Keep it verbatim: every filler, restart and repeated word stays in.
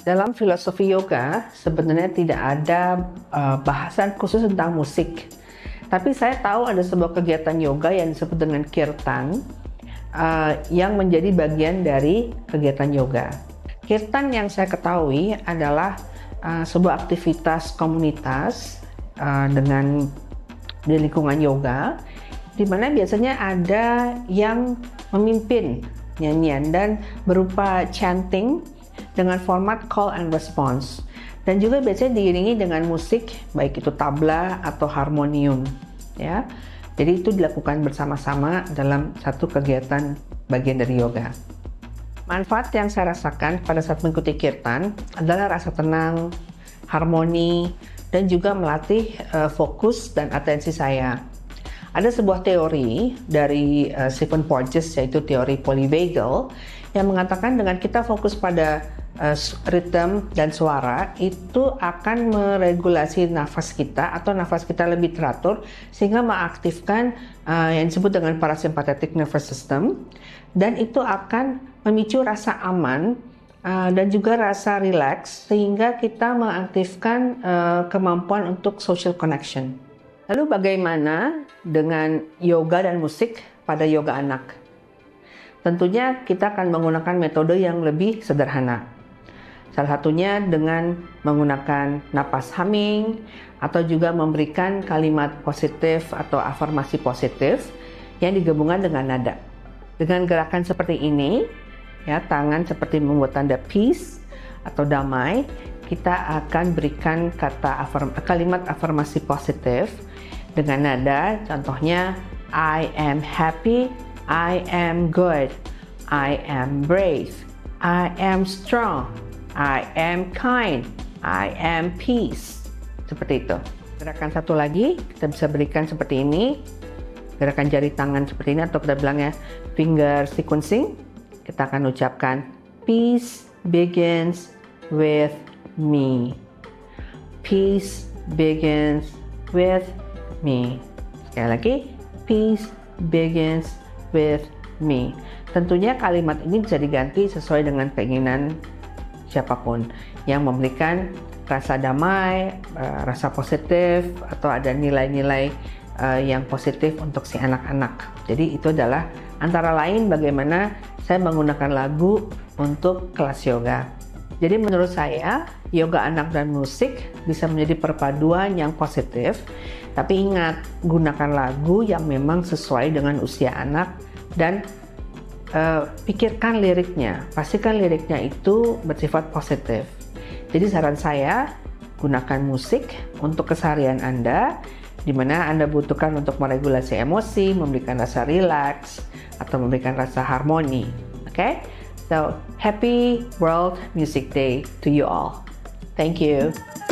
Dalam filosofi yoga, sebenarnya tidak ada uh, bahasan khusus tentang musik. Tapi saya tahu ada sebuah kegiatan yoga yang disebut dengan kirtan, uh, yang menjadi bagian dari kegiatan yoga. Kirtan yang saya ketahui adalah uh, sebuah aktivitas komunitas uh, dengan di lingkungan yoga, di mana biasanya ada yang memimpin nyanyian dan berupa chanting dengan format call and response, dan juga biasanya diiringi dengan musik, baik itu tabla atau harmonium, ya. Jadi itu dilakukan bersama-sama dalam satu kegiatan bagian dari yoga. Manfaat yang saya rasakan pada saat mengikuti kirtan adalah rasa tenang, harmoni, dan juga melatih uh, fokus dan atensi saya. Ada sebuah teori dari uh, Stephen Porges, yaitu teori polyvagal, yang mengatakan dengan kita fokus pada uh, ritme dan suara, itu akan meregulasi nafas kita atau nafas kita lebih teratur, sehingga mengaktifkan uh, yang disebut dengan parasympathetic nervous system, dan itu akan memicu rasa aman uh, dan juga rasa relax, sehingga kita mengaktifkan uh, kemampuan untuk social connection. Lalu bagaimana dengan yoga dan musik pada yoga anak? Tentunya kita akan menggunakan metode yang lebih sederhana. Salah satunya dengan menggunakan napas humming, atau juga memberikan kalimat positif atau afirmasi positif yang digabungkan dengan nada. Dengan gerakan seperti ini, ya, tangan seperti membuat tanda peace atau damai, kita akan berikan kata afirm, kalimat afirmasi positif dengan nada, contohnya I am happy, I am good, I am brave, I am strong, I am kind, I am peace. Seperti itu. Gerakan satu lagi kita bisa berikan seperti ini, gerakan jari tangan seperti ini, atau kita bilangnya finger sequencing. Kita akan ucapkan peace begins with me. Peace begins with me. Sekali lagi, peace begins with me. Tentunya kalimat ini bisa diganti sesuai dengan keinginan siapapun yang memberikan rasa damai, rasa positif, atau ada nilai-nilai yang positif untuk si anak-anak. Jadi itu adalah antara lain bagaimana saya menggunakan lagu untuk kelas yoga. Jadi menurut saya, yoga anak dan musik bisa menjadi perpaduan yang positif. Tapi ingat, gunakan lagu yang memang sesuai dengan usia anak, dan uh, pikirkan liriknya. Pastikan liriknya itu bersifat positif. Jadi saran saya, gunakan musik untuk keseharian Anda, di mana Anda butuhkan untuk meregulasi emosi, memberikan rasa rileks, atau memberikan rasa harmoni. Oke? Okay? So, happy World Music Day to you all. Thank you.